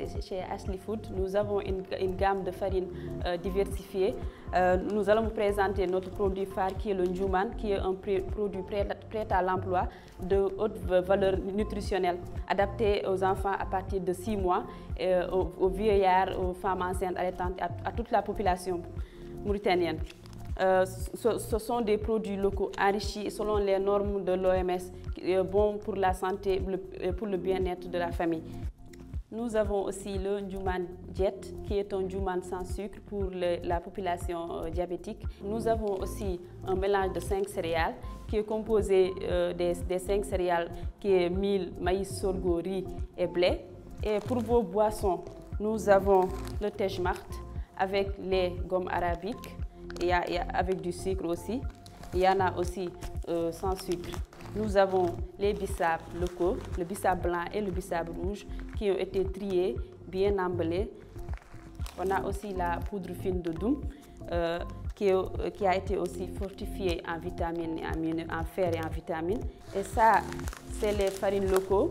chez Ashley Food, nous avons une gamme de farines diversifiée. Nous allons vous présenter notre produit phare qui est le Njuman, qui est un produit prêt à l'emploi de haute valeur nutritionnelle, adapté aux enfants à partir de 6 mois, aux vieillards, aux femmes enceintes, allaitantes, à toute la population mauritanienne. Ce sont des produits locaux enrichis selon les normes de l'OMS, bons pour la santé et pour le bien-être de la famille. Nous avons aussi le Njuman Jet, qui est un Njuman sans sucre pour la population diabétique. Nous avons aussi un mélange de 5 céréales qui est composé des 5 céréales qui est mil, maïs, sorgho, riz et blé. Et pour vos boissons, nous avons le Tejmart avec les gommes arabiques. Avec du sucre aussi. Il y en a aussi sans sucre. Nous avons les bissap locaux, le bissap blanc et le bissap rouge qui ont été triés, bien emballés. On a aussi la poudre fine de Doum qui a été aussi fortifiée en vitamines, en fer et en vitamines. Et ça, c'est les farines locaux,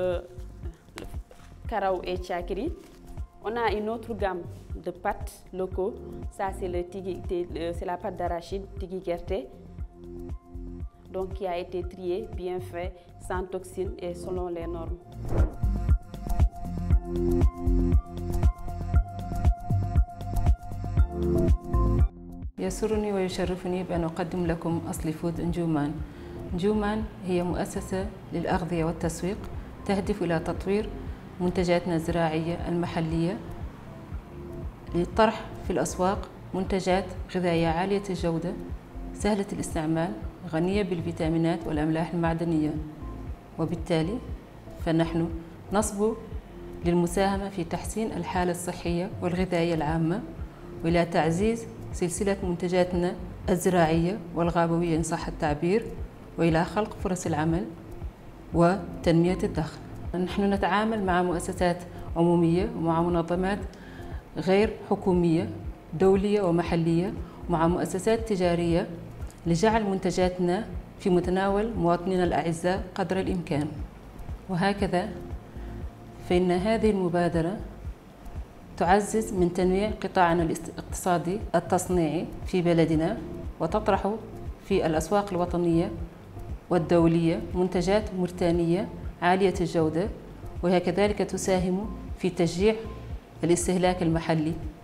Karaou et Chakri. On a une autre gamme de pâtes locaux. Ça, c'est la pâte d'arachide, Tigui Gerte, donc qui a été triée, bien fait, sans toxines et selon les normes. يسرني ويشرفني بأن أقدم لكم أصلي فود نجومان. نجومان هي مؤسسة للأغذية والتسويق تهدف إلى تطوير منتجاتنا الزراعية المحلية للطرح في الأسواق منتجات غذائية عالية الجودة سهلة الاستعمال غنية بالفيتامينات والأملاح المعدنية، وبالتالي فنحن نصبو للمساهمة في تحسين الحالة الصحية والغذائية العامة وإلى تعزيز سلسلة منتجاتنا الزراعية والغابوية إن صح التعبير وإلى خلق فرص العمل وتنمية الدخل. نحن نتعامل مع مؤسسات عمومية ومع منظمات غير حكومية دولية ومحلية ومع مؤسسات تجارية لجعل منتجاتنا في متناول مواطنينا الأعزاء قدر الإمكان. وهكذا فإن هذه المبادرة تعزز من تنويع قطاعنا الاقتصادي التصنيعي في بلدنا وتطرح في الأسواق الوطنية والدولية منتجات موريتانية عالية الجودة، وهي كذلك تساهم في تشجيع الاستهلاك المحلي